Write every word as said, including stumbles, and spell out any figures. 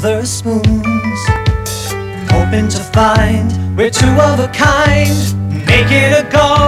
silver spoons, hoping to find we're two of a kind. Make it a go.